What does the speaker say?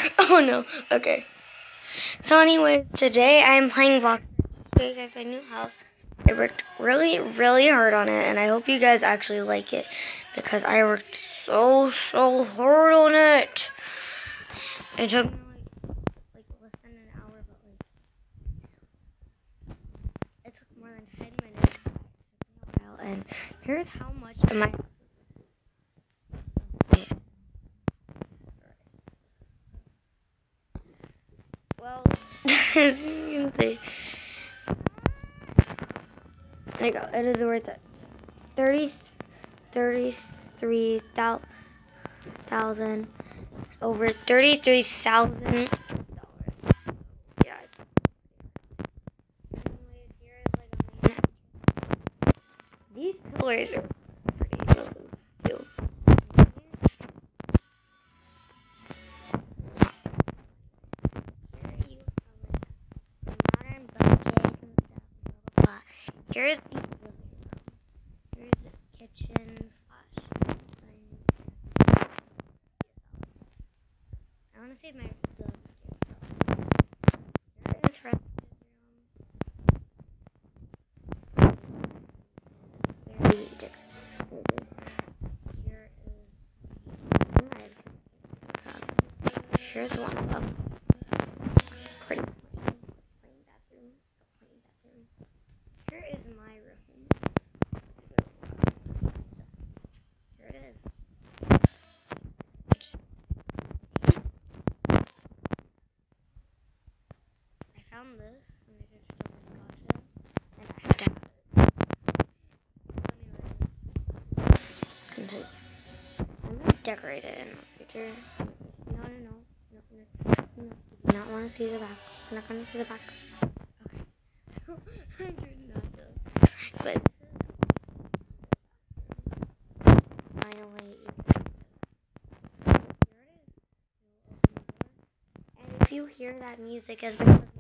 Oh no. Okay. So anyway, today I'm playing Vox. Show you guys my new house. I worked really, really hard on it, and I hope you guys actually like it because I worked so hard on it. It took me like less than an hour, but it took more than 10 minutes. It took me a while, and here's how much of my well, as you can see, there you go. It is worth it. 33,000 over $33,000. Yeah. Anyways, here is like a main. These pillars are pretty cute. Here's the living room. Here's the kitchen I want to save my Here is Frisk's room. Very Here is here's one of them. Pretty bathroom. Here is my room. Here it is. I found this and I just got it, and I have to have it. I'm gonna decorate it in the future. No. You do not want to see the back. I'm not gonna see the back. Okay. But finally, here it is. And if you hear that music, as because